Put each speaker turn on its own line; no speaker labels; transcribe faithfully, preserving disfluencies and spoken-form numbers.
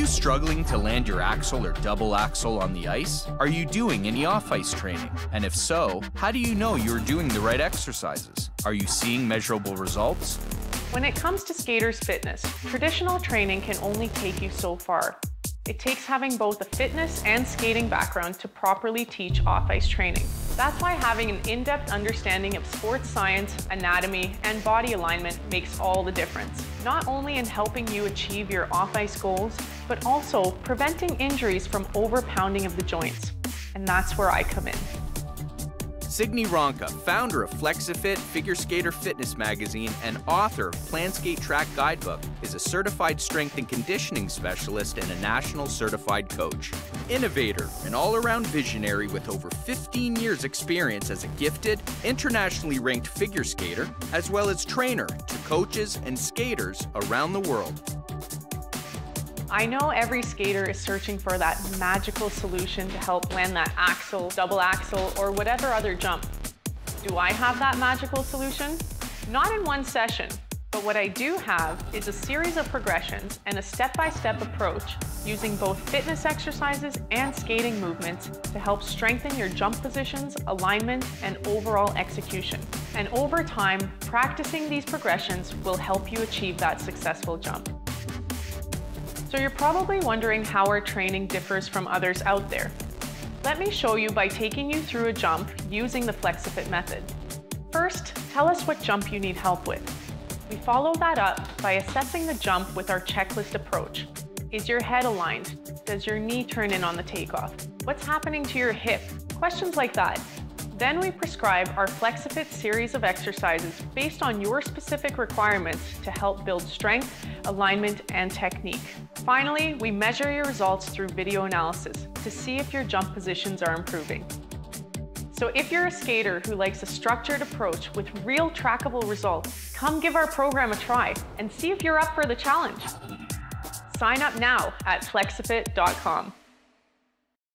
you struggling to land your axel or double axel on the ice? Are you doing any off-ice training? And if so, how do you know you're doing the right exercises? Are you seeing measurable results?
When it comes to skaters' fitness, traditional training can only take you so far. It takes having both a fitness and skating background to properly teach off-ice training. That's why having an in-depth understanding of sports science, anatomy, and body alignment makes all the difference. Not only in helping you achieve your off-ice goals, but also preventing injuries from over-pounding of the joints. And that's where I come in.
Signe Ronka, founder of FLEXAFIT, Figure Skater Fitness Magazine, and author of Plan Skate Track Guidebook, is a certified strength and conditioning specialist and a national certified coach. Innovator, an all-around visionary with over fifteen years experience as a gifted, internationally ranked figure skater, as well as trainer to coaches and skaters around the world.
I know every skater is searching for that magical solution to help land that axel, double axel, or whatever other jump. Do I have that magical solution? Not in one session, but what I do have is a series of progressions and a step-by-step approach using both fitness exercises and skating movements to help strengthen your jump positions, alignment, and overall execution. And over time, practicing these progressions will help you achieve that successful jump. So you're probably wondering how our training differs from others out there. Let me show you by taking you through a jump using the FLEXAFIT method. First, tell us what jump you need help with. We follow that up by assessing the jump with our checklist approach. Is your head aligned? Does your knee turn in on the takeoff? What's happening to your hip? Questions like that. Then we prescribe our FLEXAFIT series of exercises based on your specific requirements to help build strength, alignment, and technique. Finally, we measure your results through video analysis to see if your jump positions are improving. So if you're a skater who likes a structured approach with real trackable results, come give our program a try and see if you're up for the challenge. Sign up now at flexafit dot com.